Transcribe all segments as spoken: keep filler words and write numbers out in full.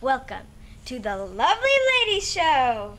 Welcome to the Lovely Lady Show.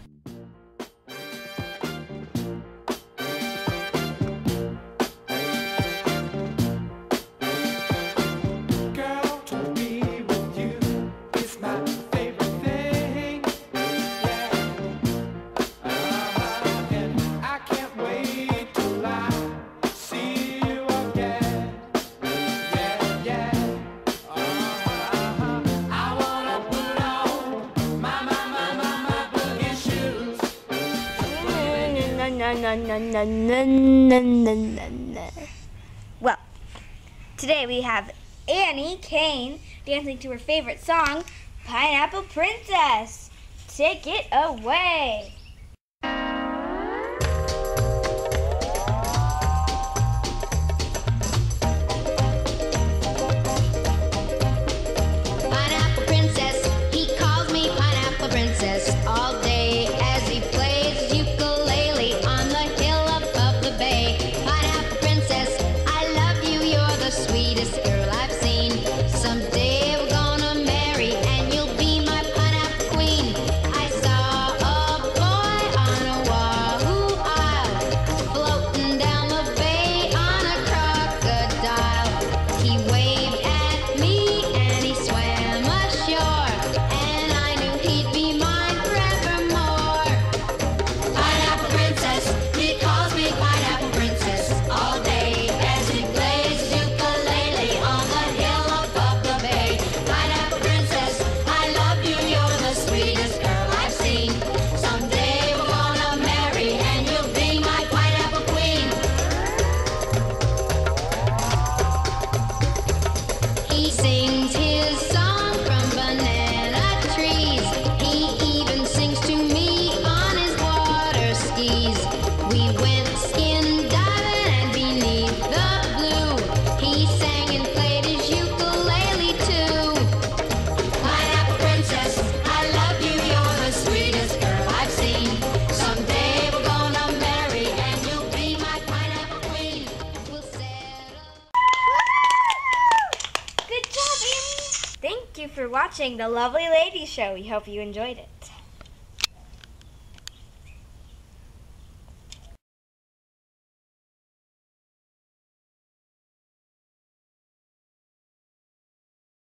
Na, na, na, na, na, na, na, na. Well, today we have Annie Kane dancing to her favorite song, Pineapple Princess. Take it away. Pineapple Princess, he calls me Pineapple Princess all day as he plays ukulele on the hill above the bay. Pineapple Princess, I love you, you're the sweetest girl I've seen. Someday we're gonna marry and you'll be my pineapple queen. I saw a boy on a wahoo isle floating down the bay on a crocodile. He waved at me and he swam ashore, and I knew he'd be mine forevermore. Pineapple Princess, he calls me Pineapple Princess all day as he plays ukulele on the hill above the bay. Pineapple Princess, I love you, you're the sweetest girl I've seen. Someday we're gonna marry and you'll be my pineapple queen. He sings his song from banana trees. He even sings to me on his water skis. We went skin diving and beneath the blue, he sang and played his ukulele too. Pineapple Princess, I love you, you're the sweetest girl I've seen. Someday we're gonna marry and you'll be my pineapple queen. We'll settle. Good job, Annie. Thank you for watching the Lovely Lady Show. We hope you enjoyed it.